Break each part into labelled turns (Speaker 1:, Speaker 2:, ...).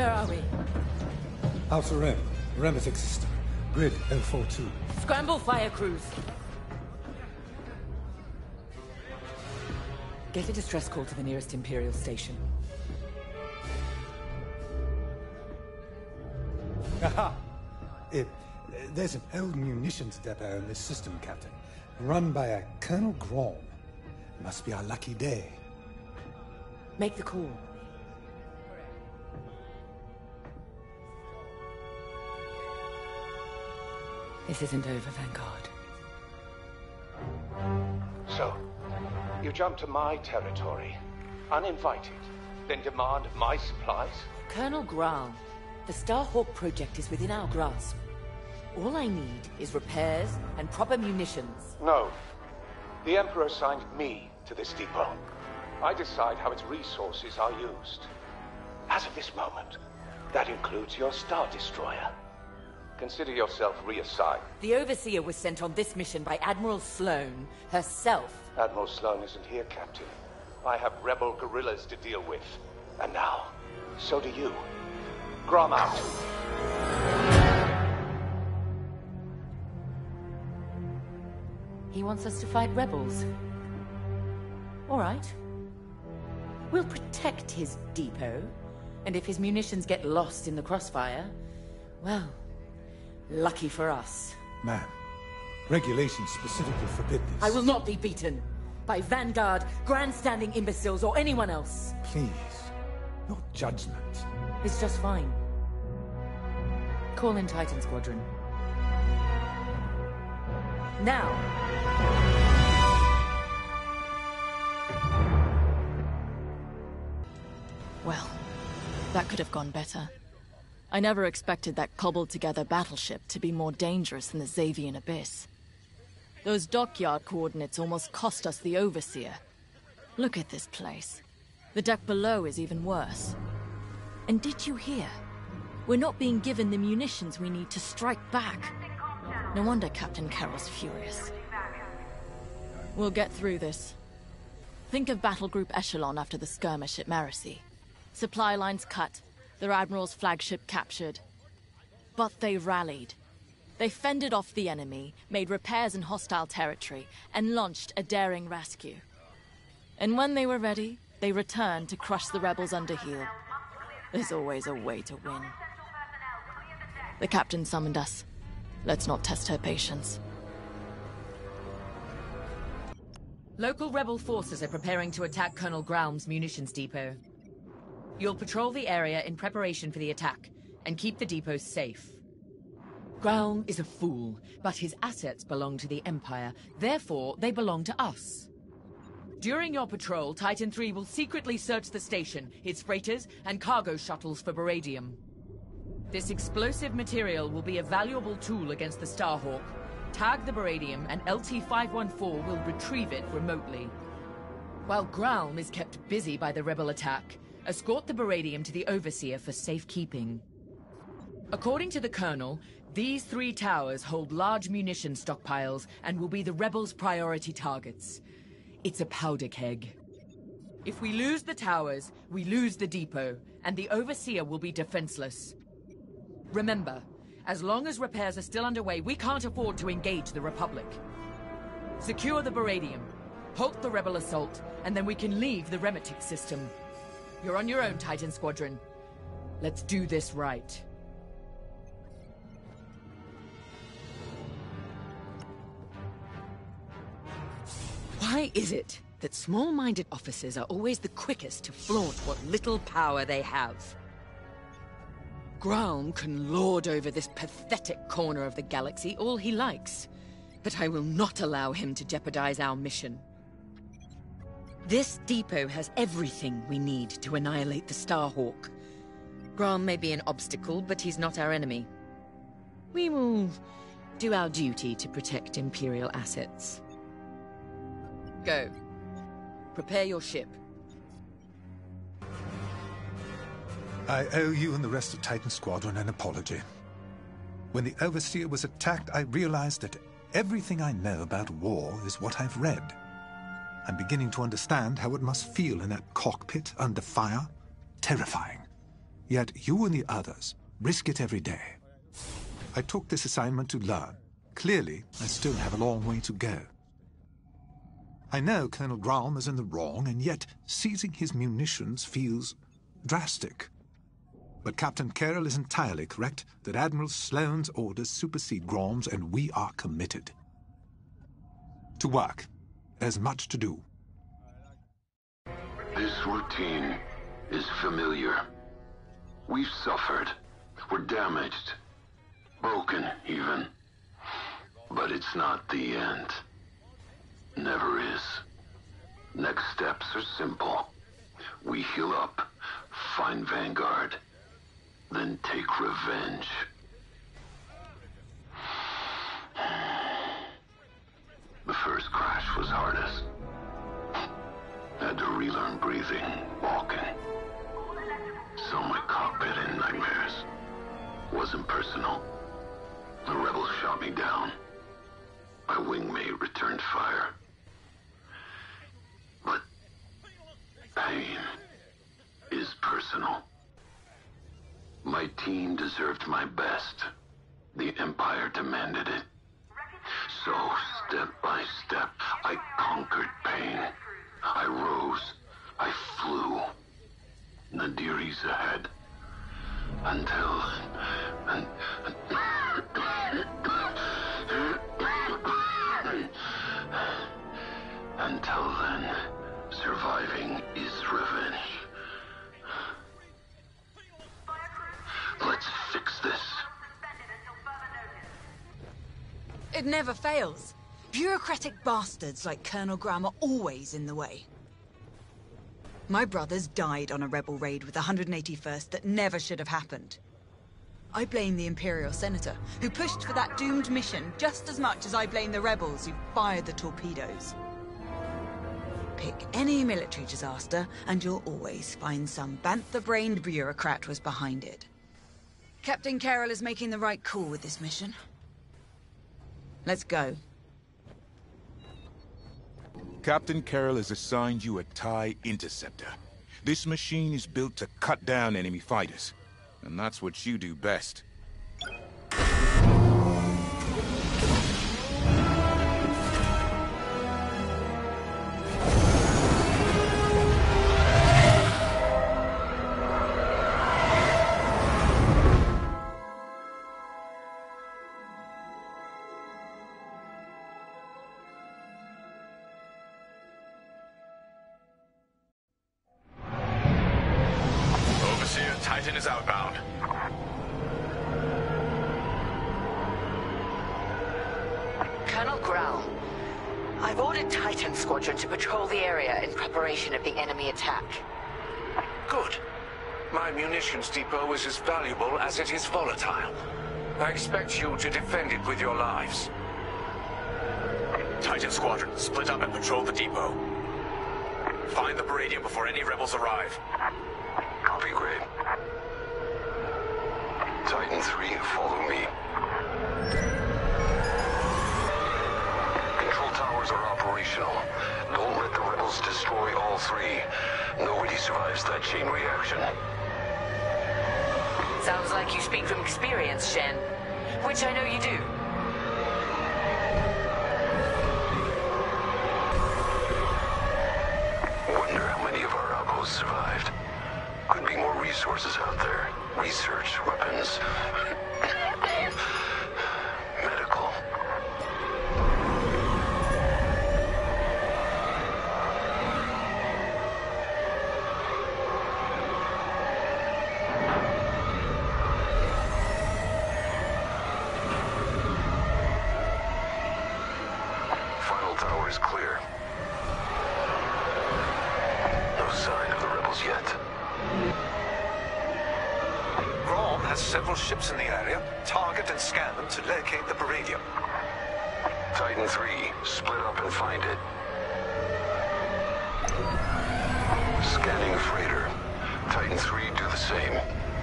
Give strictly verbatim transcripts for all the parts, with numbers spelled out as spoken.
Speaker 1: Where are we?
Speaker 2: Alpha Rem, Remethic system. Grid L forty-two.
Speaker 1: Scramble fire crews. Get a distress call to the nearest Imperial station.
Speaker 2: Aha! It, there's an old munitions depot in this system, Captain. Run by a Colonel Grom. Must be our lucky day.
Speaker 1: Make the call. This isn't over, Vanguard.
Speaker 3: So, you jump to my territory, uninvited, then demand my supplies?
Speaker 1: Colonel Graal, the Starhawk project is within our grasp. All I need is repairs and proper munitions.
Speaker 3: No. The Emperor assigned me to this depot. I decide how its resources are used. As of this moment, that includes your Star Destroyer. Consider yourself reassigned.
Speaker 1: The Overseer was sent on this mission by Admiral Sloane herself.
Speaker 3: Admiral Sloane isn't here, Captain. I have rebel guerrillas to deal with. And now, so do you. Grom out.
Speaker 1: He wants us to fight rebels. All right. We'll protect his depot, and if his munitions get lost in the crossfire, well, lucky for us.
Speaker 2: Ma'am, regulations specifically forbid this.
Speaker 1: I will not be beaten by Vanguard, grandstanding imbeciles, or anyone else.
Speaker 2: Please, your judgment.
Speaker 1: It's just fine. Call in Titan Squadron. Now!
Speaker 4: Well, that could have gone better. I never expected that cobbled-together battleship to be more dangerous than the Xavian Abyss. Those dockyard coordinates almost cost us the Overseer. Look at this place. The deck below is even worse. And did you hear? We're not being given the munitions we need to strike back. No wonder Captain Carroll's furious. We'll get through this. Think of Battle Group Echelon after the skirmish at Marasi. Supply lines cut, their Admiral's flagship captured. But they rallied. They fended off the enemy, made repairs in hostile territory, and launched a daring rescue. And when they were ready, they returned to crush the rebels under heel. There's always a way to win. The captain summoned us. Let's not test her patience.
Speaker 1: Local rebel forces are preparing to attack Colonel Graum's munitions depot. You'll patrol the area in preparation for the attack, and keep the depot safe. Graum is a fool, but his assets belong to the Empire, therefore they belong to us. During your patrol, Titan three will secretly search the station, its freighters, and cargo shuttles for Baradium. This explosive material will be a valuable tool against the Starhawk. Tag the Baradium, and L T five one four will retrieve it remotely. While Graum is kept busy by the rebel attack, escort the Baradium to the Overseer for safekeeping. According to the Colonel, these three towers hold large munition stockpiles and will be the rebels' priority targets. It's a powder keg. If we lose the towers, we lose the depot, and the Overseer will be defenseless. Remember, as long as repairs are still underway, we can't afford to engage the Republic. Secure the Baradium, halt the rebel assault, and then we can leave the Remetic system. You're on your own, Titan Squadron. Let's do this right. Why is it that small-minded officers are always the quickest to flaunt what little power they have? Graum can lord over this pathetic corner of the galaxy all he likes, but I will not allow him to jeopardize our mission. This depot has everything we need to annihilate the Starhawk. Graum may be an obstacle, but he's not our enemy. We will do our duty to protect Imperial assets. Go. Prepare your ship.
Speaker 5: I owe you and the rest of Titan Squadron an apology. When the Overseer was attacked, I realized that everything I know about war is what I've read. I'm beginning to understand how it must feel in that cockpit under fire. Terrifying. Yet you and the others risk it every day. I took this assignment to learn. Clearly, I still have a long way to go. I know Colonel Grom is in the wrong, and yet seizing his munitions feels drastic. But Captain Carroll is entirely correct that Admiral Sloane's orders supersede Grom's, and we are committed. To work. There's much to do.
Speaker 6: This routine is familiar. We've suffered. We're damaged. Broken, even. But it's not the end. Never is. Next steps are simple. We heal up, find Vanguard, then take revenge. The first crash was hardest. Had to relearn breathing, walking. Saw my cockpit in nightmares. Wasn't personal. The rebels shot me down. My wingmate returned fire. But pain is personal. My team deserved my best. The Empire demanded it. So, step by step, I conquered pain. I rose. I flew. Nadiri's ahead. Until... Un, until then, surviving is revenge. Let's fix this.
Speaker 7: It never fails. Bureaucratic bastards like Colonel Graham are always in the way. My brothers died on a rebel raid with the one hundred eighty-first that never should have happened. I blame the Imperial Senator, who pushed for that doomed mission just as much as I blame the rebels who fired the torpedoes. Pick any military disaster, and you'll always find some bantha-brained bureaucrat was behind it. Captain Carroll is making the right call with this mission. Let's go.
Speaker 8: Captain Carroll has assigned you a TIE Interceptor. This machine is built to cut down enemy fighters, and that's what you do best.
Speaker 9: Titan is outbound.
Speaker 1: Colonel Grau, I've ordered Titan Squadron to patrol the area in preparation of the enemy attack.
Speaker 3: Good. My munitions depot is as valuable as it is volatile. I expect you to defend it with your lives.
Speaker 9: Titan Squadron, split up and patrol the depot. Find the Baradian before any rebels arrive.
Speaker 6: Copy, Gray. Titan three, follow me. Control towers are operational. Don't let the rebels destroy all three. Nobody survives that chain reaction.
Speaker 1: Sounds like you speak from experience, Shen. Which I know you do.
Speaker 6: Wonder how many of our outposts survived. Could be more resources out there. Research, weapons, medical. Final tower is clear. No sign of the rebels yet.
Speaker 5: Grom has several ships in the area. Target and scan them to locate the Baradian.
Speaker 6: Titan three, split up and find it. Scanning freighter. Titan three, do the same.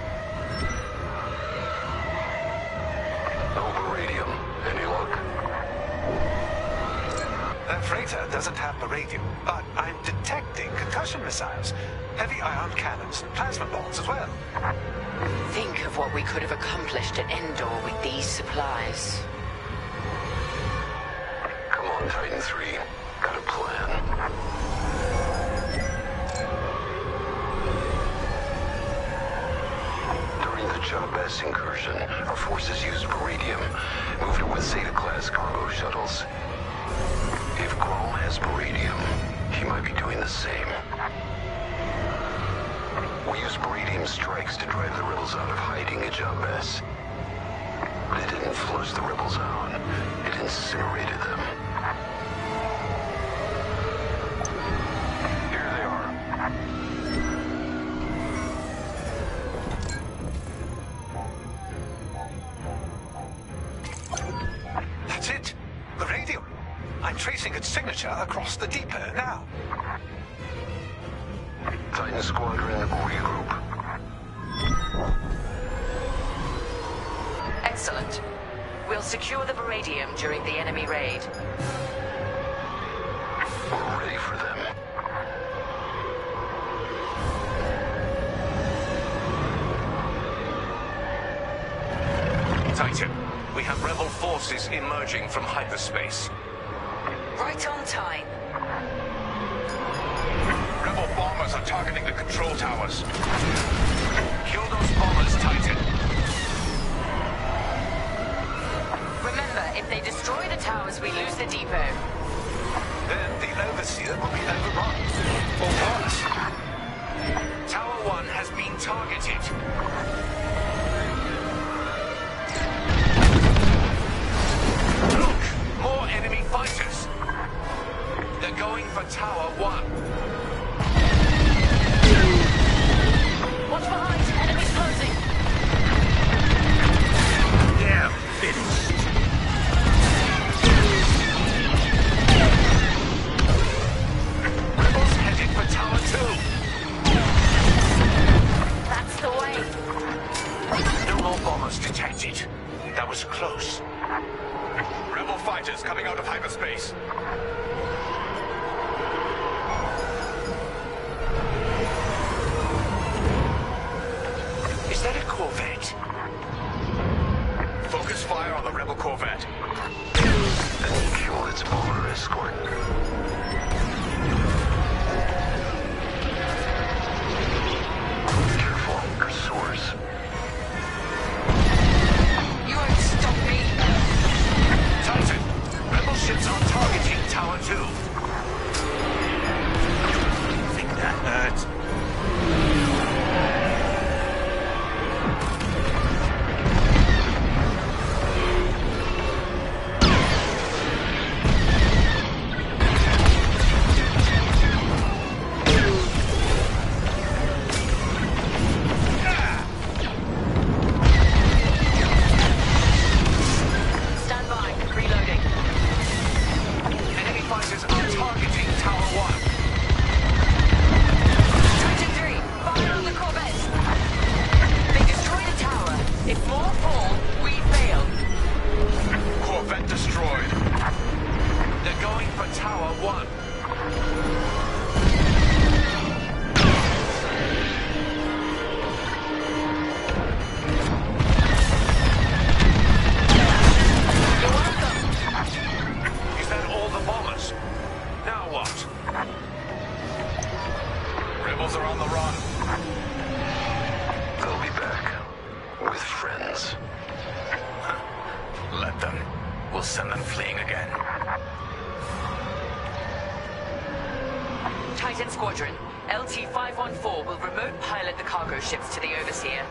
Speaker 6: No Baradian. Any luck?
Speaker 5: That freighter doesn't have Baradian, but I'm detecting concussion missiles, heavy ion cannons, and plasma bombs as well.
Speaker 1: Think of what we could have accomplished at Endor with these supplies.
Speaker 6: Come on, Titan three. Got a plan. During the Jabez incursion, our forces used Beradium, moved it with Zeta-class cargo shuttles. If Grom has Beradium, he might be doing the same. We used Beradium strikes to drive the rebels out of hiding at Jabez. But it didn't flush the rebels out. It incinerated them. Here they are.
Speaker 5: That's it. The radium. I'm tracing its signature across the depot now.
Speaker 6: Titan Squadron, regroup.
Speaker 1: Excellent. We'll secure the Beradium during the enemy raid.
Speaker 6: We're ready for them.
Speaker 9: Titan, we have rebel forces emerging from hyperspace.
Speaker 1: Right on time.
Speaker 9: Rebel bombers are targeting the control towers. Kill those bombers, Titan.
Speaker 1: Remember, if they destroy the towers, we lose the depot.
Speaker 5: Then the Overseer will be overrun. Or worse.
Speaker 9: Tower one has been targeted. Look! More enemy fighters. They're going for Tower one.
Speaker 1: Watch behind! Enemies closing!
Speaker 9: They're finished. Rebels headed for Tower two.
Speaker 1: That's the way.
Speaker 9: No more bombers detected. That was close. Rebel fighters coming out of hyperspace. Is that a Corvette? Focus fire on the Rebel Corvette.
Speaker 6: And kill its bomber escort. Careful, pursuers.
Speaker 1: You won't stop me!
Speaker 9: Titan, rebel ships are targeting Tower two. Think that hurt?
Speaker 1: Stand by. Reloading.
Speaker 9: Enemy fighters are targeting Tower one.
Speaker 1: Titan three, fire on the Corvette! They destroy the tower. If more fall, we fail.
Speaker 9: Corvette destroyed. They're going for Tower one.
Speaker 1: You're welcome.
Speaker 9: Is that all the bombers? Now what? Rebels are on the run.
Speaker 6: They'll be back. With friends.
Speaker 9: Let them. We'll send them fleeing again.
Speaker 1: Titan Squadron, L T five one four will remote pilot the cargo ships to the Overseer.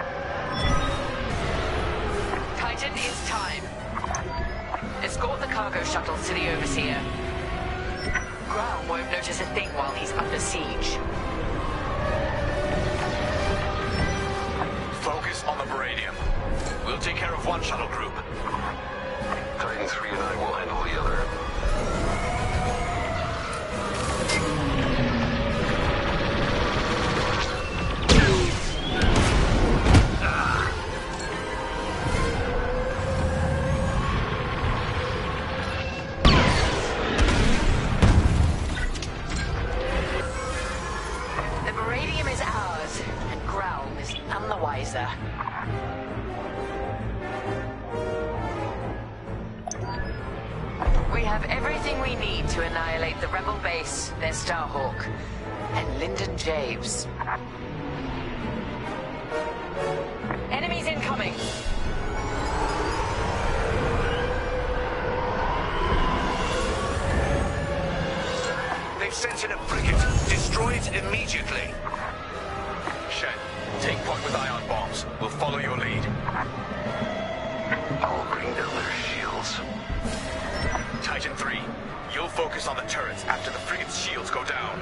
Speaker 1: Titan, it's time. Escort the cargo shuttles to the Overseer. Ground won't notice a thing while he's under siege.
Speaker 9: Focus on the Beradium. We'll take care of one shuttle group.
Speaker 6: Titan three and I will handle the other.
Speaker 1: base, there's Starhawk. And Lyndon Javes. Enemies incoming!
Speaker 9: They've sent in a frigate. Destroy it immediately. Shen, take point with ion bombs. We'll follow your lead.
Speaker 6: I'll bring down their shields.
Speaker 9: Titan three, you'll focus on the turrets after the frigate's shields go down.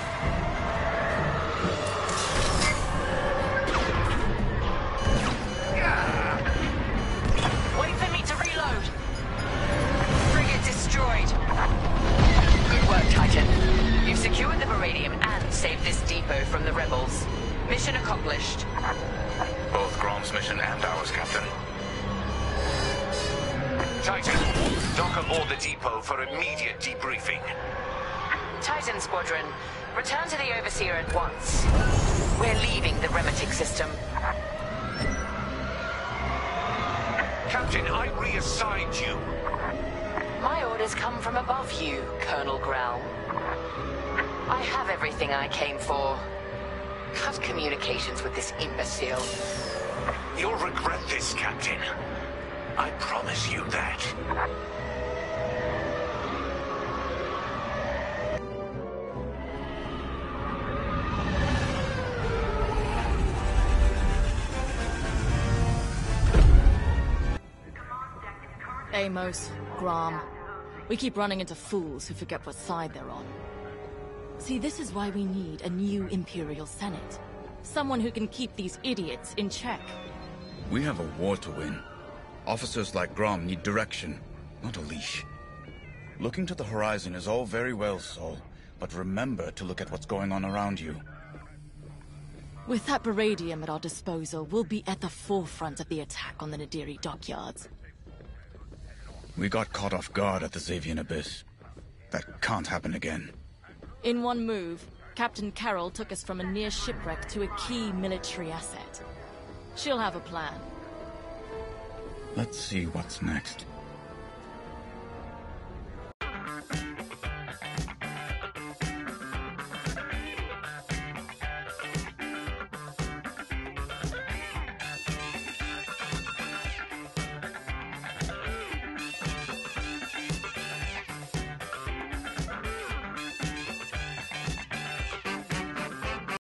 Speaker 1: Wait for me to reload! Frigate destroyed! Good work, Titan. You've secured the Baradium and saved this depot from the rebels. Mission accomplished.
Speaker 9: Both Grom's mission and ours, Captain. Titan, dock aboard the depot for immediate debriefing.
Speaker 1: Titan Squadron, return to the Overseer at once. We're leaving the Remetic system.
Speaker 9: Captain, I reassigned you.
Speaker 1: My orders come from above you, Colonel Gralm. I have everything I came for. Cut communications with this imbecile.
Speaker 9: You'll regret this, Captain. I promise you that.
Speaker 4: Amos, Grom. We keep running into fools who forget what side they're on. See, this is why we need a new Imperial Senate. Someone who can keep these idiots in check.
Speaker 10: We have a war to win. Officers like Grom need direction, not a leash. Looking to the horizon is all very well, Saul, but remember to look at what's going on around you.
Speaker 4: With that Baradium at our disposal, we'll be at the forefront of the attack on the Nadiri dockyards.
Speaker 10: We got caught off guard at the Xavian Abyss. That can't happen again.
Speaker 4: In one move, Captain Carroll took us from a near shipwreck to a key military asset. She'll have a plan.
Speaker 10: Let's see what's next.